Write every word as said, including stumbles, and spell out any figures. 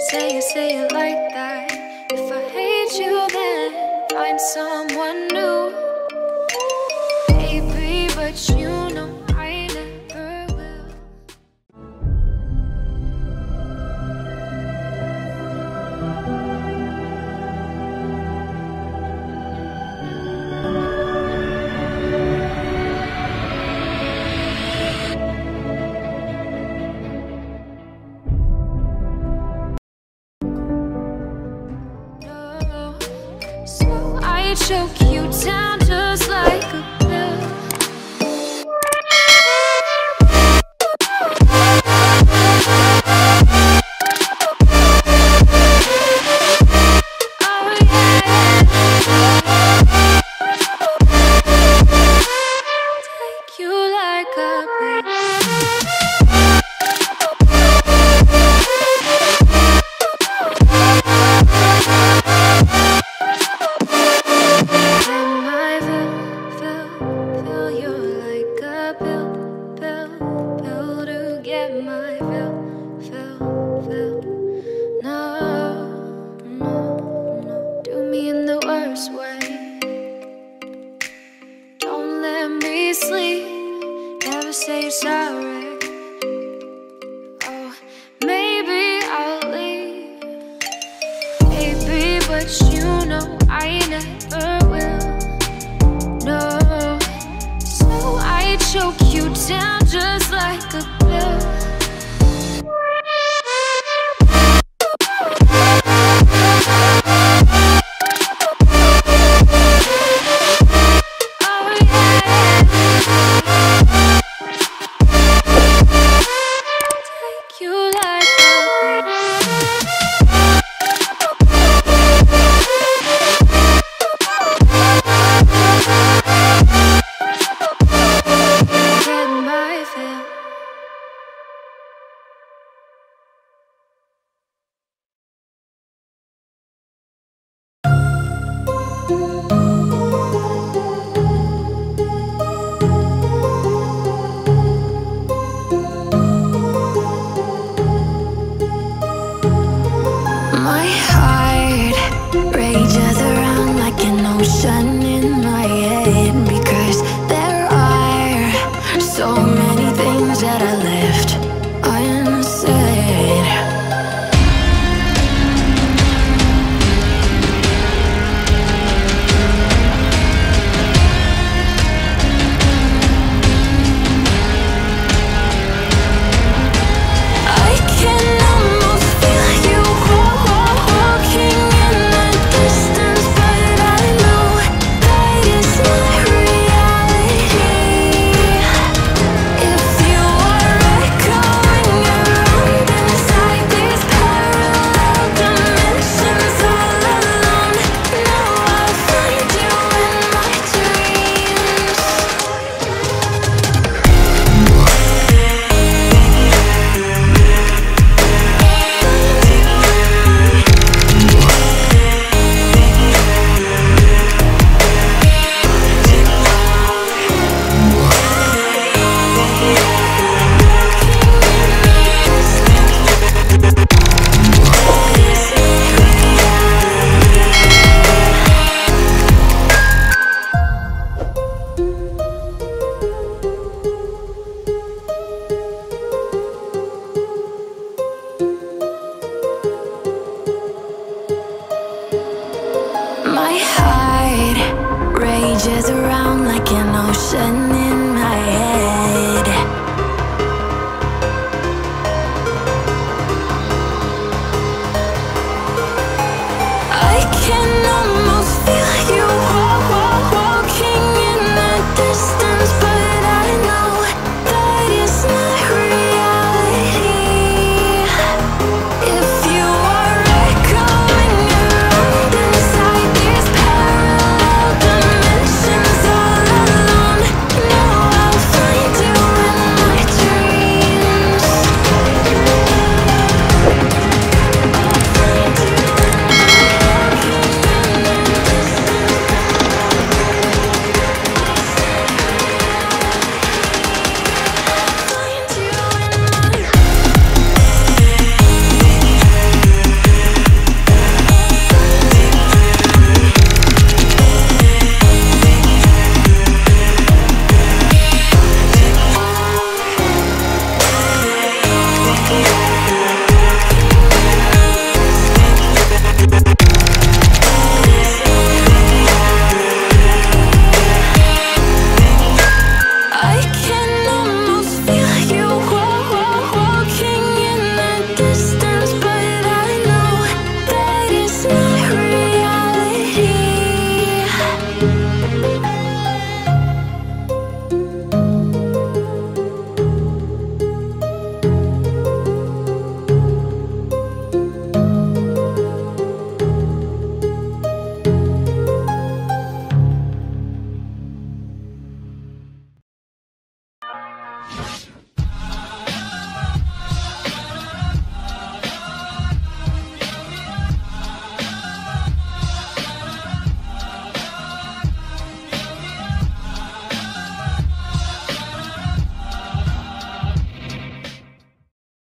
say you say it like that. If I hate you, then find someone new. Baby, but you know I never will. I choke you down just like a pill. Oh yeah, take you like a pill. My fill, fill, fill. No, no, no. Do me in the worst way. Don't let me sleep. Never say you're sorry. Oh, maybe I'll leave. Baby, but you know I never will. No, so I choke you down